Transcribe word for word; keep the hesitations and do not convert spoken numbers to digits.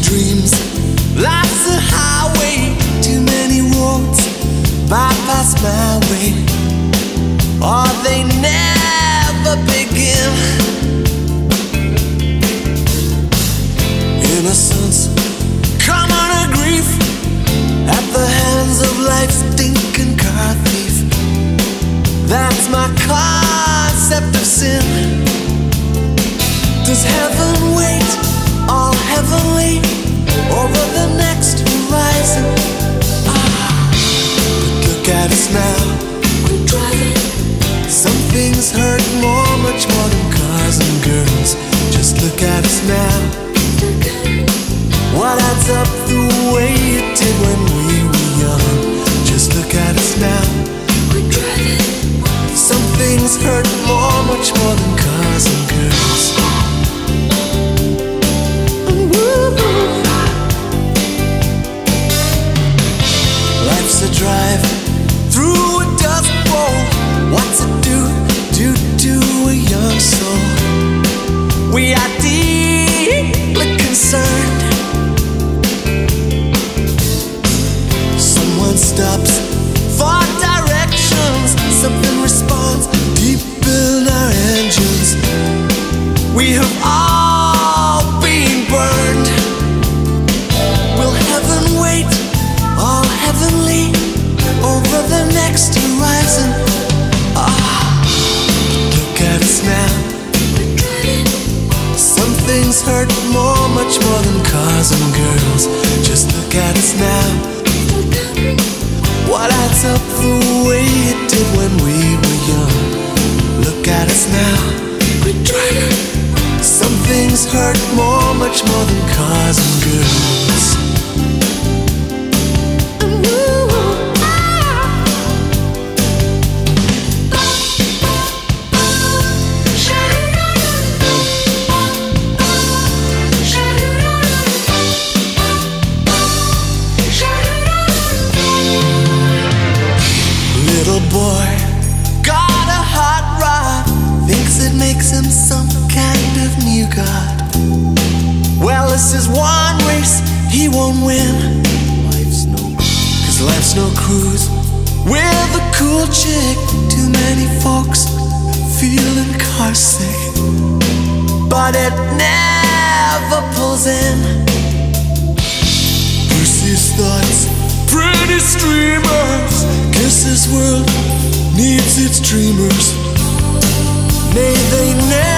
dreams. Life's a highway, too many roads bypass my way, or they never begin. Innocence, common a grief at the hands of life's stinking car thief. That's my concept of sin. Does heaven wait, all heavenly, over the next horizon? Ah, but look at us now, we're driving. Some things hurt more, much more than cars and girls. Just look at us now. What adds up the way it did when we were young? Just look at us now, we're driving. Some things hurt more, much more than cars and girls. Life's a drive through a dust bowl. What's it do, do, do a young soul? We are deeply concerned. Someone stops for directions, something responds deep in our engines. We have all been burned. Will heaven wait, all heavenly, over the next horizon? Ah, look at us now. Some things hurt more, much more than cars and girls. Just look at us now. What adds up the way it did when we were young? Look at us now, we're driving. Some things hurt more, much more than cars and girls. Boy, got a hot rod, thinks it makes him some kind of new god. Well, this is one race he won't win. Life's no, cause life's no cruise with a cool chick. Too many folks feeling car sick, but it never pulls in. Bruce's thoughts, pretty streamers. Guess this world needs its dreamers. May they never